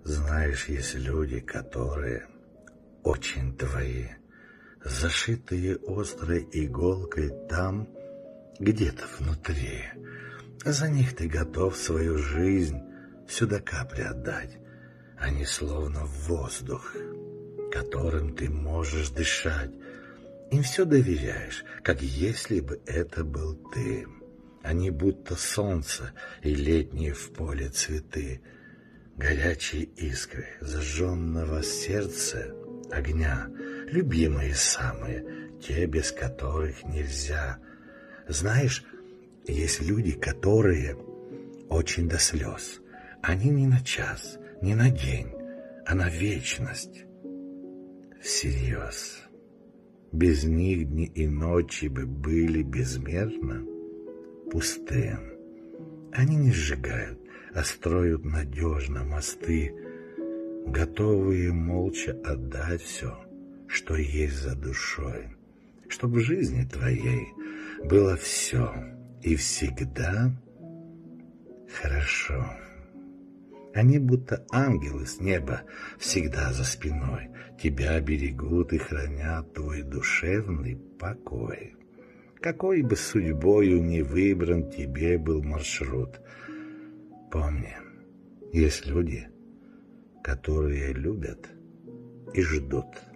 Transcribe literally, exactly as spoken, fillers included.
Знаешь, есть люди, которые очень твои, зашитые острой иголкой там, где-то внутри. За них ты готов свою жизнь сюда капли отдать. Они словно воздух, которым ты можешь дышать. Им все доверяешь, как если бы это был ты. Они будто солнце и летние в поле цветы, горячие искры зажженного сердца огня, любимые самые, те, без которых нельзя. Знаешь, есть люди, которые очень до слез. Они не на час, не на день, а на вечность. Всерьез. Без них дни и ночи бы были безмерно пустым. Они не сжигают, а строят надежно мосты, готовые молча отдать все, что есть за душой, чтобы в жизни твоей было все и всегда хорошо. Они будто ангелы с неба, всегда за спиной, тебя берегут и хранят твой душевный покой. Какой бы судьбою ни выбран тебе был маршрут, помни, есть люди, которые любят и ждут.